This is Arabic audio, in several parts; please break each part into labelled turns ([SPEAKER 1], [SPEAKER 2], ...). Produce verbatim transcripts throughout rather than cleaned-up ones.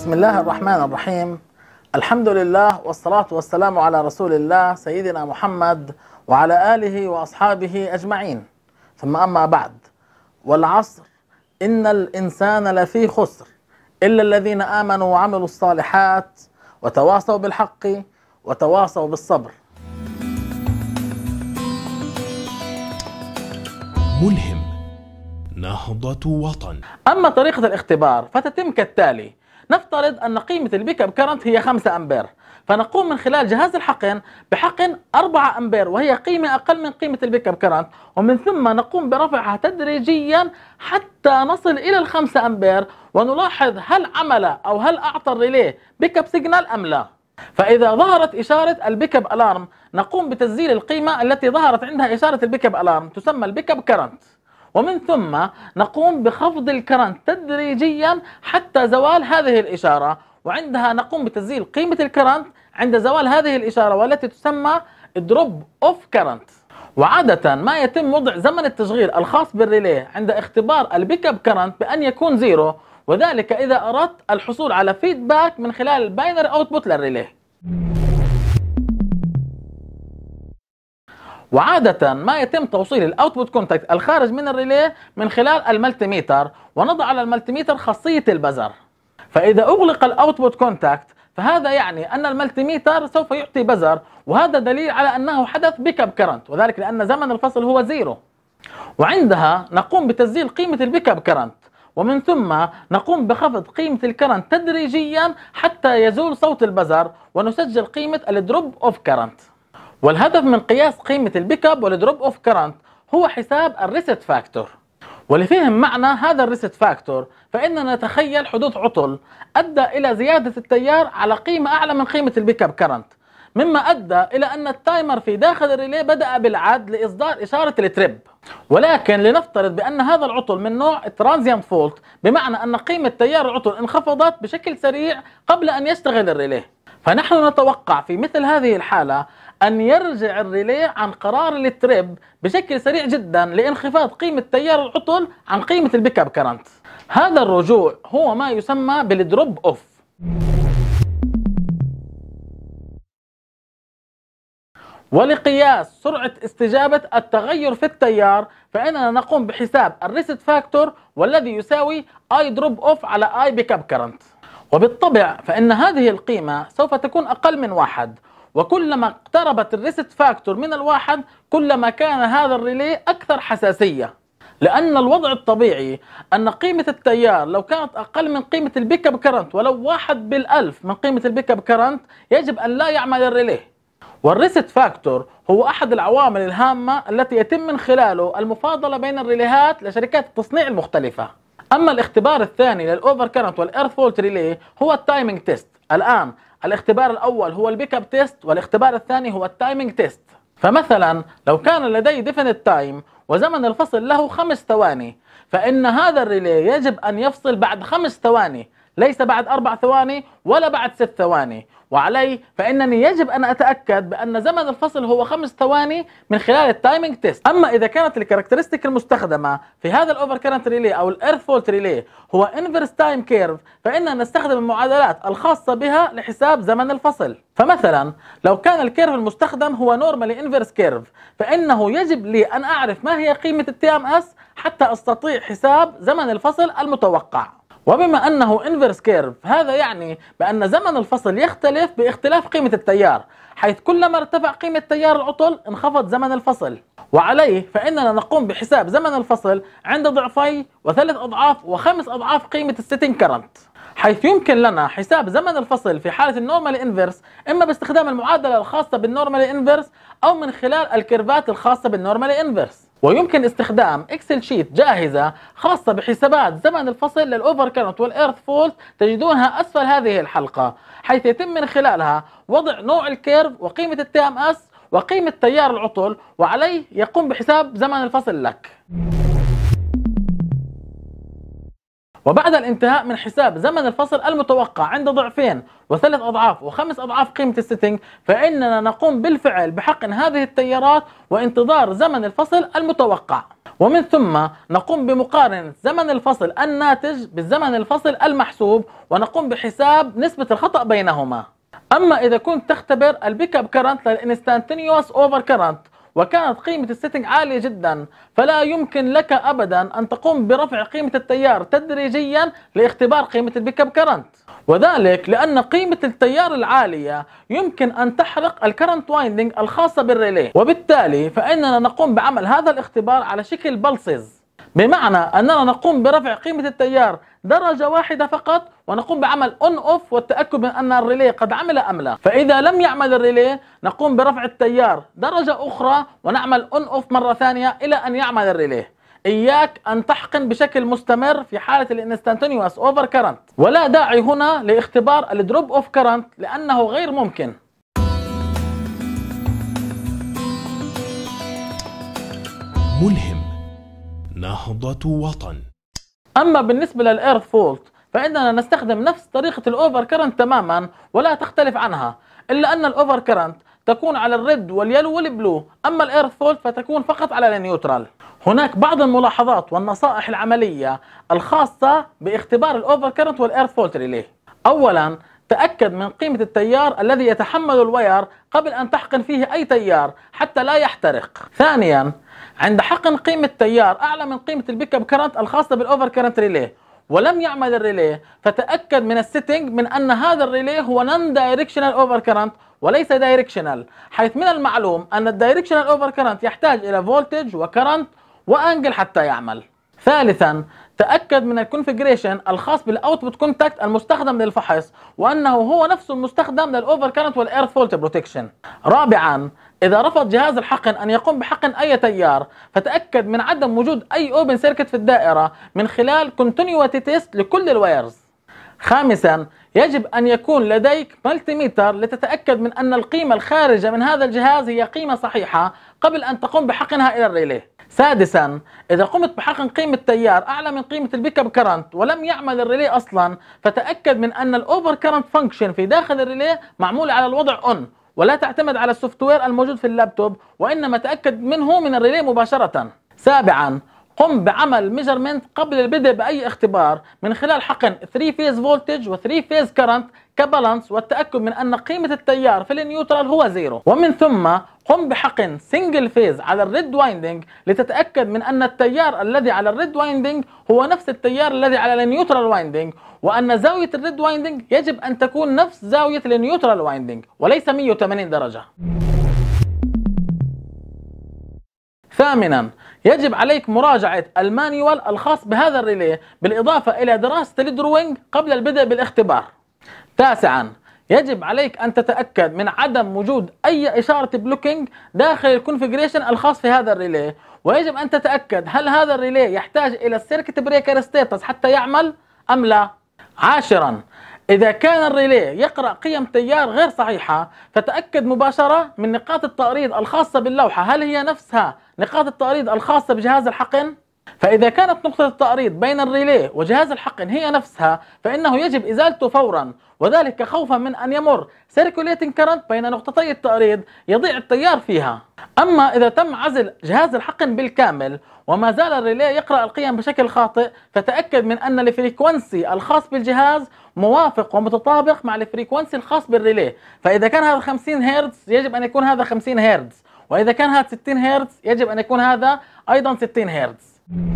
[SPEAKER 1] بسم الله الرحمن الرحيم. الحمد لله والصلاة والسلام على رسول الله سيدنا محمد وعلى آله وأصحابه أجمعين، ثم أما بعد. والعصر إن الإنسان لفي خسر إلا الذين آمنوا وعملوا الصالحات وتواصوا بالحق وتواصوا بالصبر.
[SPEAKER 2] ملهم نهضة وطن.
[SPEAKER 1] أما طريقة الاختبار فتتم كالتالي: نفترض أن قيمة البيك اب كرنت هي خمسة أمبير، فنقوم من خلال جهاز الحقن بحقن أربعة أمبير وهي قيمة أقل من قيمة البيك اب كرنت، ومن ثم نقوم برفعها تدريجيا حتى نصل إلى الخمسة أمبير، ونلاحظ هل عمل أو هل أعطى الريلي بيك اب سيجنال أم لا. فإذا ظهرت إشارة البيك اب ألارم نقوم بتسجيل القيمة التي ظهرت عندها إشارة البيك اب ألارم تسمى البيك اب كرنت، ومن ثم نقوم بخفض الكرنت تدريجيا حتى زوال هذه الإشارة، وعندها نقوم بتسجيل قيمة الكرنت عند زوال هذه الإشارة والتي تسمى دروب اوف كرنت. وعادة ما يتم وضع زمن التشغيل الخاص بالريلي عند اختبار البيك اب كرنت بأن يكون زيرو، وذلك إذا أردت الحصول على فيدباك من خلال الباينري اوتبوت للريلي. وعادة ما يتم توصيل الاوتبوت كونتاكت الخارج من الريلي من خلال الملتي ميتر، ونضع على الملتي ميتر خاصية البزر. فإذا أغلق الاوتبوت كونتاكت فهذا يعني أن الملتي ميتر سوف يعطي بزر، وهذا دليل على أنه حدث بيك اب كرنت، وذلك لأن زمن الفصل هو زيرو. وعندها نقوم بتسجيل قيمة البيك اب كرنت، ومن ثم نقوم بخفض قيمة الكرنت تدريجيا حتى يزول صوت البزر، ونسجل قيمة الدروب اوف كرنت. والهدف من قياس قيمة البيك اب والدروب اوف كرنت هو حساب الريست فاكتور. ولفهم معنى هذا الريست فاكتور فإننا نتخيل حدوث عطل أدى إلى زيادة التيار على قيمة أعلى من قيمة البيك اب كرنت، مما أدى إلى أن التايمر في داخل الريلي بدأ بالعد لإصدار إشارة التريب. ولكن لنفترض بأن هذا العطل من نوع ترانزيانت فولت، بمعنى أن قيمة تيار العطل انخفضت بشكل سريع قبل أن يشتغل الريلي، فنحن نتوقع في مثل هذه الحالة أن يرجع الريلي عن قرار التريب بشكل سريع جدا لانخفاض قيمة تيار العطل عن قيمة البيك اب كرنت. هذا الرجوع هو ما يسمى بالدروب اوف. ولقياس سرعة استجابة التغير في التيار فإننا نقوم بحساب الريست فاكتور والذي يساوي اي دروب اوف على اي بيك اب كرنت. وبالطبع فإن هذه القيمة سوف تكون أقل من واحد، وكلما اقتربت الريست فاكتور من الواحد كلما كان هذا الريلي أكثر حساسية، لأن الوضع الطبيعي أن قيمة التيار لو كانت أقل من قيمة البيك اب كرنت ولو واحد بالألف من قيمة البيك اب كرنت يجب أن لا يعمل الريلي. والريست فاكتور هو أحد العوامل الهامة التي يتم من خلاله المفاضلة بين الريليهات لشركات التصنيع المختلفة. أما الاختبار الثاني للأوفر كرنت والإيرث فولت ريلي هو التايمينج تيست. الآن الاختبار الأول هو البيك اب تيست، والاختبار الثاني هو التايمينج تيست. فمثلا لو كان لدي ديفينيت تايم وزمن الفصل له خمس ثواني، فإن هذا الريلي يجب أن يفصل بعد خمس ثواني، ليس بعد أربع ثواني ولا بعد ست ثواني. وعلي فإنني يجب أن أتأكد بأن زمن الفصل هو خمس ثواني من خلال التايمينج تيست. أما إذا كانت الكاركترستيك المستخدمة في هذا الأوفر كرنت ريلي أو الإيرث فولت ريلي هو انفرس تايم كيرف، فإننا نستخدم المعادلات الخاصة بها لحساب زمن الفصل. فمثلا لو كان الكيرف المستخدم هو نورمالي انفرس كيرف، فإنه يجب لي أن أعرف ما هي قيمة التي ام اس حتى أستطيع حساب زمن الفصل المتوقع. وبما أنه انفرس كيرف هذا يعني بأن زمن الفصل يختلف باختلاف قيمة التيار، حيث كلما ارتفع قيمة تيار العطل انخفض زمن الفصل. وعليه فإننا نقوم بحساب زمن الفصل عند ضعفي وثلاث أضعاف وخمس أضعاف قيمة السيتنج كرنت، حيث يمكن لنا حساب زمن الفصل في حالة النورمال انفرس إما باستخدام المعادلة الخاصة بالنورمال انفرس أو من خلال الكيرفات الخاصة بالنورمال انفرس. ويمكن استخدام اكسل شيت جاهزة خاصة بحسابات زمن الفصل للأوفر كرنت والإيرث فولت تجدونها أسفل هذه الحلقة، حيث يتم من خلالها وضع نوع الكيرف وقيمة التي ام اس وقيمة تيار العطل، وعليه يقوم بحساب زمن الفصل لك. وبعد الانتهاء من حساب زمن الفصل المتوقع عند ضعفين وثلاث أضعاف وخمس أضعاف قيمة السيتنج، فإننا نقوم بالفعل بحقن هذه التيارات وانتظار زمن الفصل المتوقع، ومن ثم نقوم بمقارنة زمن الفصل الناتج بالزمن الفصل المحسوب ونقوم بحساب نسبة الخطأ بينهما. أما إذا كنت تختبر البيك اب كرنت للانستانتينيوس اوفر كرنت وكانت قيمة السيتنج عالية جدا، فلا يمكن لك أبدا أن تقوم برفع قيمة التيار تدريجيا لاختبار قيمة البيك اب كرنت، وذلك لأن قيمة التيار العالية يمكن أن تحرق الكرنت وايندنج الخاصة بالريلي، وبالتالي فإننا نقوم بعمل هذا الاختبار على شكل بلسز، بمعنى أننا نقوم برفع قيمة التيار درجة واحدة فقط ونقوم بعمل اون اوف والتأكد من أن الريلي قد عمل أم لا. فإذا لم يعمل الريلي نقوم برفع التيار درجة أخرى ونعمل اون اوف مرة ثانية إلى أن يعمل الريلي. إياك أن تحقن بشكل مستمر في حالة الانستانتينيوس اوفر كرنت، ولا داعي هنا لاختبار الدروب اوف كرنت لأنه غير ممكن.
[SPEAKER 2] ملهم. نهضة وطن.
[SPEAKER 1] أما بالنسبة للإيرث فولت فإننا نستخدم نفس طريقة الأوفر كرنت تماما ولا تختلف عنها، إلا أن الأوفر كرنت تكون على الريد واليلو والبلو، أما الإيرث فولت فتكون فقط على النيوترال. هناك بعض الملاحظات والنصائح العملية الخاصة باختبار الأوفر كرنت والإيرث فولت ريلي. أولا، تأكد من قيمة التيار الذي يتحمل الواير قبل أن تحقن فيه أي تيار حتى لا يحترق. ثانيا، عند حقن قيمة تيار أعلى من قيمة البيك اب كرنت الخاصة بالأوفر كرنت ريلي ولم يعمل الريلي، فتأكد من السيتنج من أن هذا الريلي هو نون دايركشنال اوفر كرنت وليس دايركشنال، حيث من المعلوم أن الدايركشنال اوفر كرنت يحتاج إلى فولتج وكرنت وأنجل حتى يعمل. ثالثا، تأكد من الكونفيجريشن الخاص بالاوتبوت كونتاكت المستخدم للفحص وأنه هو نفسه المستخدم للأوفر كرنت والإيرث فولت بروتكشن. رابعا، إذا رفض جهاز الحقن أن يقوم بحقن أي تيار فتأكد من عدم وجود أي اوبن سيركت في الدائرة من خلال كونتينيوتي تيست لكل الوايرز. خامسا، يجب أن يكون لديك ملتيمتر لتتأكد من أن القيمة الخارجة من هذا الجهاز هي قيمة صحيحة قبل أن تقوم بحقنها إلى الريلي. سادسا، إذا قمت بحقن قيمة تيار أعلى من قيمة البيك اب كرنت ولم يعمل الريلي أصلا فتأكد من أن الأوفر كرنت فانكشن في داخل الريلي معمول على الوضع أون ولا تعتمد على السوفت وير الموجود في اللابتوب، وإنما تأكد منه من الريلي مباشرة. سابعا، قم بعمل ميجرمنت قبل البدء بأي اختبار من خلال حقن ثري فيز فولتج و ثري فيز كرنت كبالانس والتأكد من أن قيمة التيار في النيوترال هو زيرو، ومن ثم قم بحقن سنجل فيز على الريد وايندنج لتتأكد من أن التيار الذي على الريد وايندنج هو نفس التيار الذي على النيوترال وايندنج، وأن زاوية الريد وايندنج يجب أن تكون نفس زاوية النيوترال وايندنج وليس مئة وثمانين درجة. ثامنا، يجب عليك مراجعة المانيوال الخاص بهذا الريلي بالإضافة إلى دراسة الدروينج قبل البدء بالاختبار. تاسعا، يجب عليك أن تتأكد من عدم وجود أي إشارة بلوكينج داخل الكونفيجريشن الخاص في هذا الريلي، ويجب أن تتأكد هل هذا الريلي يحتاج إلى السيركت بريكر ستاتس حتى يعمل أم لا. عاشرا، إذا كان الريلي يقرأ قيم تيار غير صحيحة فتأكد مباشرة من نقاط التأريض الخاصة باللوحة هل هي نفسها نقاط التأريض الخاصة بجهاز الحقن. فإذا كانت نقطة التأريض بين الريلي وجهاز الحقن هي نفسها فإنه يجب إزالته فورا، وذلك خوفا من أن يمر سيركوليتنج كرنت بين نقطتي التأريض يضيع التيار فيها. أما إذا تم عزل جهاز الحقن بالكامل وما زال الريلي يقرأ القيم بشكل خاطئ فتأكد من أن الفريكونسي الخاص بالجهاز موافق ومتطابق مع الفريكونسي الخاص بالريلي، فإذا كان هذا خمسين هرتز يجب أن يكون هذا خمسين هرتز، وإذا كان هذا ستين هرتز يجب أن يكون هذا أيضا ستين هرتز.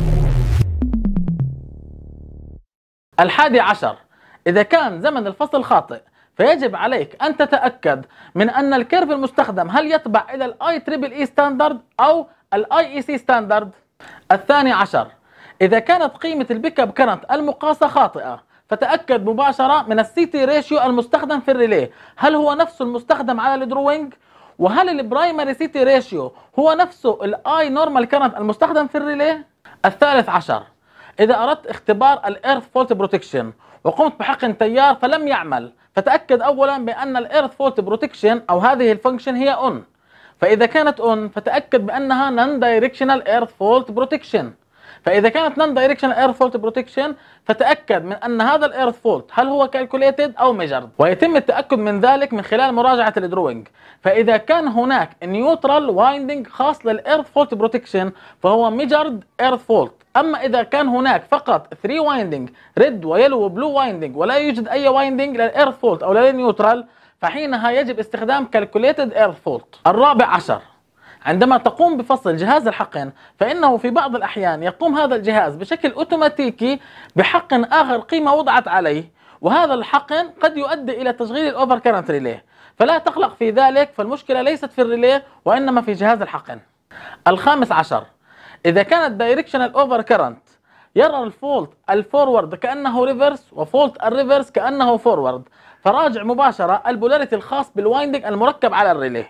[SPEAKER 1] الحادي عشر، إذا كان زمن الفصل خاطئ فيجب عليك أن تتأكد من أن الكيرف المستخدم هل يتبع إلى الاي تريبل اي ستاندرد أو الاي اي سي ستاندرد. الثاني عشر، إذا كانت قيمة البيك اب كرنت المقاسة خاطئة فتأكد مباشرة من السي تي ريشيو المستخدم في الريلي هل هو نفسه المستخدم على الدروينج، وهل البرايمري سي تي ريشيو هو نفسه الاي نورمال كرنت المستخدم في الريلي. الثالث عشر، إذا أردت اختبار الإيرث فولت بروتكشن وقمت بحقن تيار فلم يعمل فتأكد أولا بأن الإيرث فولت بروتكشن أو هذه الفانكشن هي أون، فإذا كانت أون فتأكد بأنها نون دايركشنال إيرث فولت بروتكشن. فإذا كانت نون دايركشنال ايرث فولت بروتكشن فتأكد من أن هذا الايرث فولت هل هو كالكوليتد أو ميجرد، ويتم التأكد من ذلك من خلال مراجعة الدروينج. فإذا كان هناك نيوترال وايندنج خاص للايرث فولت بروتكشن فهو ميجرد ايرث فولت. أما إذا كان هناك فقط ثلاثة وايندنج ريد ويلو وبلو وايندنج ولا يوجد أي وايندنج للايرث فولت أو للنيوترال فحينها يجب استخدام كالكوليتد ايرث فولت. الرابع عشر، عندما تقوم بفصل جهاز الحقن فإنه في بعض الأحيان يقوم هذا الجهاز بشكل أوتوماتيكي بحقن آخر قيمة وضعت عليه، وهذا الحقن قد يؤدي إلى تشغيل الأوفر كارنت ريلي، فلا تقلق في ذلك، فالمشكلة ليست في الريلي وإنما في جهاز الحقن. الخامس عشر، إذا كانت دايركشنال أوفر كارنت يرى الفولت الفورورد كأنه ريفرس وفولت الريفرس كأنه فورورد، فراجع مباشرة البولاريتي الخاص بالوايندنج المركب على الريلي،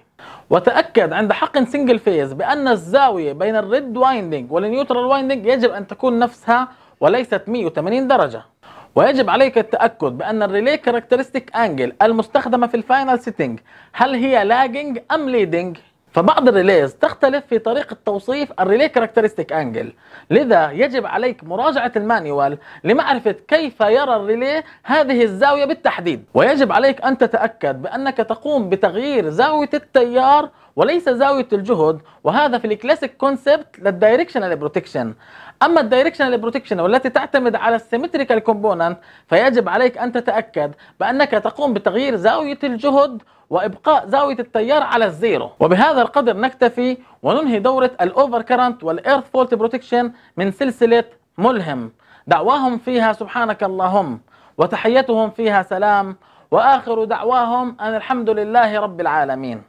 [SPEAKER 1] وتأكد عند حقن سنجل فيز بأن الزاوية بين الريد وايندنج والنيوترال وايندنج يجب أن تكون نفسها وليست مئة وثمانين درجة. ويجب عليك التأكد بأن الريلي كاركترستيك انجل المستخدمة في الفاينل سيتنج هل هي لاجنج أم ليدنج. فبعض الريليز تختلف في طريقة توصيف الريلي كاركترستيك انجل، لذا يجب عليك مراجعة المانيوال لمعرفة كيف يرى الريلي هذه الزاوية بالتحديد. ويجب عليك أن تتأكد بأنك تقوم بتغيير زاوية التيار وليس زاوية الجهد، وهذا في الكلاسيك كونسبت للدايركشنال بروتكشن. أما الدايركشنال بروتكشن والتي تعتمد على السيمتريكال كومبوننت فيجب عليك أن تتأكد بأنك تقوم بتغيير زاوية الجهد وإبقاء زاوية التيار على الزيرو. وبهذا القدر نكتفي وننهي دورة الأوفر كارنت والإيرث فولت بروتكشن من سلسلة ملهم. دعواهم فيها سبحانك اللهم وتحيتهم فيها سلام، وآخر دعواهم أن الحمد لله رب العالمين.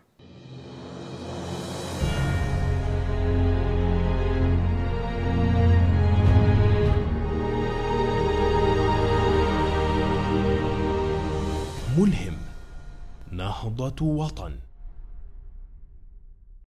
[SPEAKER 2] ملهم، نهضة وطن.